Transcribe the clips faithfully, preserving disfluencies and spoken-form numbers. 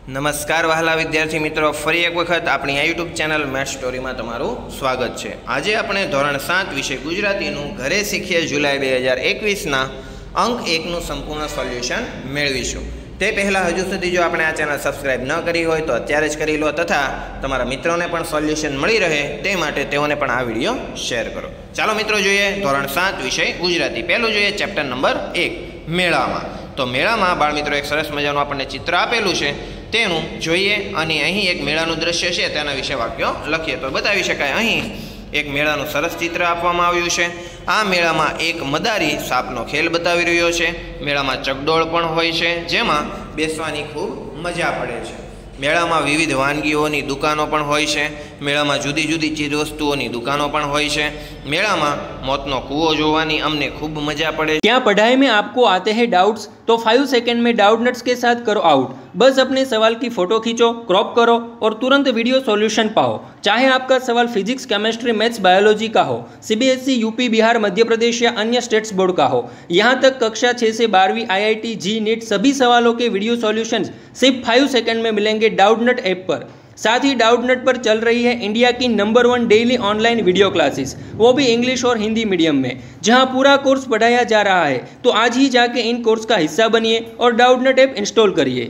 नमस्कार वहाला विद्यार्थी मित्रों, फरी एक वखत अपनी आ यूट्यूब चैनल मैथ्स स्टोरी में तमारू स्वागत है। आज अपने धोरण सात विषय गुजरातीनु घरे शीखीए जुलाई बे हज़ार एकवीस ना अंक एक नु संपूर्ण सोल्यूशन मेळवीशुं। ते पहला हजू सुधी जो आपणे आ चैनल सब्सक्राइब न करी होय तो अत्यारे ज करी लो, तथा तमारा मित्रों ने पण सोल्यूशन मळी रहे ते माटे तेओने पण आ विडियो शेर करो। चालो मित्रों जोईए धोरण सात विषय गुजराती। पहेलुं जोईए चेप्टर नंबर एक मेळामां। तो मेळामां बाळ मित्रों एक सरस मजानुं आपणे चित्र आपेलुं छे, तेनुं जोईए अने અહીં एक मेळानुं दृश्य छे तेना विषे वाक्यो लखीए तो बतावी शकाय। અહીં एक मेळानुं सरस चित्र आपवामां आव्युं छे। आ मेळामां एक मदारी सापनो खेल बतावी रह्यो छे। मेळामां चकडोळ पण होय छे, जेमां बेसवानी खूब मजा पड़े छे। मेळामां विविध वानगीओनी दुकानों पण होय छे। मेळामां जुदी जुदी चीजवस्तुओनी दुकानों पण होय छे। मेळामां मोतनो कूवो जोवानी अमने खूब मजा पड़े। क्या पढ़ाई में आपको आते हैं डाउट्स? तो फाइव सेकंड में डाउट नट्स के साथ करो आउट। बस अपने सवाल की फोटो खींचो, क्रॉप करो और तुरंत वीडियो सॉल्यूशन पाओ। चाहे आपका सवाल फिजिक्स, केमिस्ट्री, मैथ्स, बायोलॉजी का हो, सीबीएसई, यूपी, बिहार, मध्य प्रदेश या अन्य स्टेट्स बोर्ड का हो, यहाँ तक कक्षा छः से बारहवीं, आईआईटी, जी, नीट सभी सवालों के वीडियो सॉल्यूशंस सिर्फ फाइव सेकंड में मिलेंगे डाउट नट ऐप पर। साथ ही डाउट नट पर चल रही है इंडिया की number one daily online video classes, वो भी इंग्लिश और हिंदी मीडियम में, जहां पूरा कोर्स पढ़ाया जा रहा है। तो आज ही जाके इन कोर्स का हिस्सा बनिए और डाउट नट ऐप इंस्टॉल करिए।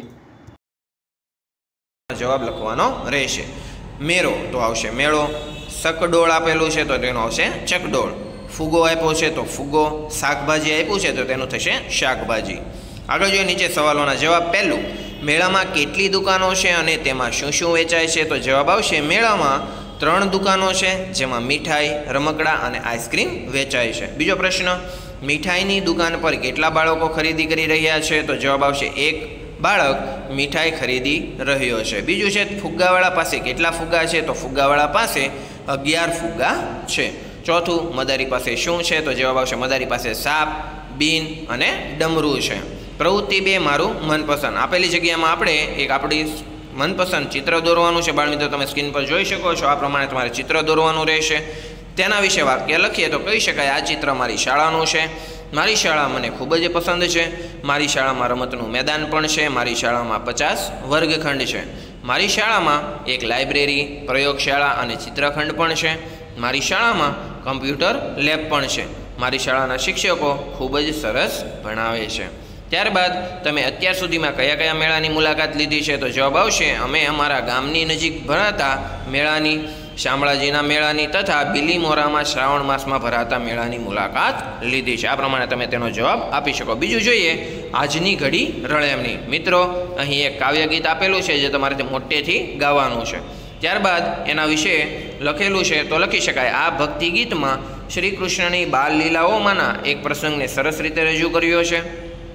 जवाब लखवानो रहेशे। मेरो तो आवशे मेळो, सकडोळ आपेલું છે તો તેનો આવશે ચકડોળ, ફુગો આપ્યો છે તો ફુગો, શાકભાજી આપ્યું છે તો તેનું થશે શાકભાજી। આગળ જોઈએ નીચે સવાલોના જવાબ। પહેલું, મેળામાં કેટલી દુકાનો છે અને તેમાં શું શું વેચાય છે? તો જવાબ આવશે મેળામાં ત્રણ દુકાનો છે, જેમાં મીઠાઈ, રમકડા અને આઈસ્ક્રીમ વેચાય છે। બીજો પ્રશ્ન, મીઠાઈની દુકાન પર કેટલા બાળકો ખરીદી કરી રહ્યા છે? તો જવાબ આવશે એક બાળક મીઠાઈ ખરીદી રહ્યો છે। બીજું છે, ફુગ્ગાવાળા પાસે કેટલા ફુગ્ગા છે? તો ફુગ્ગાવાળા પાસે અગિયાર ફુગ્ગા છે। ચોથું, મદારી પાસે શું છે? તો જવાબ આવશે મદારી પાસે સાપ, બીન અને ડમરું છે। પ્રવૃત્તિ બે, મારું મનપસંદ। આપેલી જગ્યામાં આપણે એક આપણી મનપસંદ ચિત્ર દોરવાનું છે। બાળ મિત્રો તમે સ્ક્રીન પર જોઈ શકો છો, આ પ્રમાણે તમારે ચિત્ર દોરવાનું રહેશે। તેના વિશે વાક્ય લખીએ તો કહી શકાય, આ ચિત્ર મારી શાળાનું છે। મારી શાળા મને ખૂબ જ પસંદ છે। મારી શાળામાં રમતનું મેદાન પણ છે। મારી શાળામાં પચાસ વર્ગખંડ છે। મારી શાળામાં એક લાઇબ્રેરી, પ્રયોગશાળા અને ચિત્રખંડ પણ છે। મારી શાળામાં કમ્પ્યુટર લેબ પણ છે। મારી શાળાના શિક્ષકો ખૂબ જ સરસ ભણાવે છે। ત્યારબાદ તમે અત્યાર સુધીમાં કયા કયા મેળાની મુલાકાત લીધી છે? તો જવાબ આવશે અમે અમારા ગામની નજીક ભરાતા મેળાની, શામળાજીના મેળાની તથા બિલીમોરામાં શ્રાવણ માસમાં ભરાતા મેળાની મુલાકાત લીધી છે। આ પ્રમાણે તમે તેનો જવાબ આપી શકો। બીજું જોઈએ, આજની ઘડી રળેમણી। મિત્રો અહીં એક કાવ્યગીત આપેલું છે જે તમારે મોટેથી ગાવાનું છે। ત્યારબાદ એના વિશે લખેલું છે તો લખી શકાય, આ ભક્તિ ગીતમાં શ્રી કૃષ્ણની બાલ લીલાઓમાંના એક પ્રસંગને સરસ રીતે રજૂ કર્યો છે।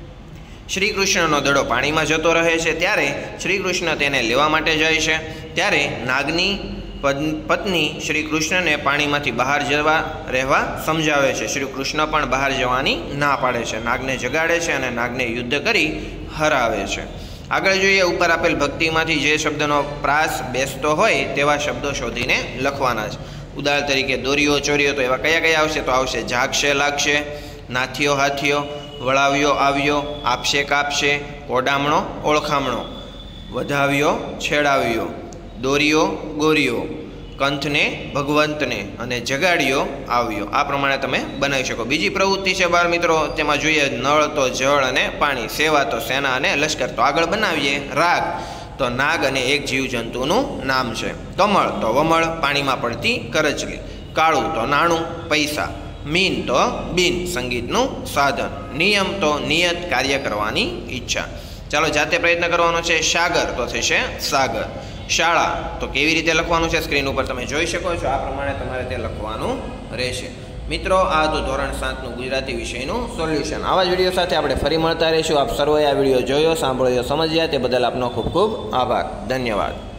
श्री कृष्णनो दड़ो पाणी में जतो रहे छे, त्यारे श्री कृष्ण तेने लेवा माटे जाय छे। त्यारे नागनी पत्नी श्री कृष्ण ने पाणी मांथी बहार जवा रहवा समझावे छे। श्री कृष्ण पण बहार जवानी ना पाड़े छे। नागने जगाड़े छे अने नागने युद्ध करी हरावे छे। आगळ जोईए, उपर आपेल भक्तिमांथी जे शब्दनो प्रास बेसतो होय तेवा शब्दो शोधीने लखवाना छे। उदाहरण तरीके दोरियो चोरियो तो एवा कया कया आवशे? तो आवशे जागशे लागशे, नाथियो हाथियो, वळाव्यो आव्यो, आपशे कापशे, ओडामणो ओळखामणो, वधाव्यो छेड़ाव्यो, दोरियो गोरियो, कंथने भगवंतने अने जगाड़ियो आव्यो। आ प्रमाणे तमे बनावी शको। बीजी प्रवृत्ति छे बाळ मित्रों, तेमां जोईए नळ तो जळ अने पाणी, सेवा तो सेना अने लश्कर। तो आगळ बनावीए राग तो नाग अने एक जीवजंतुनुं नाम छे। कमळ तो वमळ, पाणीमां पड़ती करचली। काळुं तो नाणुं, पैसा। मीन तो बीन, संगीतનું साधन। नियम तो नियत, कार्य करवानी इच्छा। चालो जाते प्रयत्न करवानो छे। सागर तो थशे सागर। शाळा तो केवी रीते लखवानुं छे स्क्रीन पर तमे जोई शको छो, आ प्रमाणे तमारे ते लखवानुं रहेशे। मित्रों आ तो धोरण सात નું गुजराती विषयનું सोल्यूशन। आवा ज विडियो साथे आपणे फरी मळता रहीशुं। आप सर्वे आ विडियो जोयो, सांभळ्यो, समज्या ते बदल आपनो खूब खूब आभार। धन्यवाद।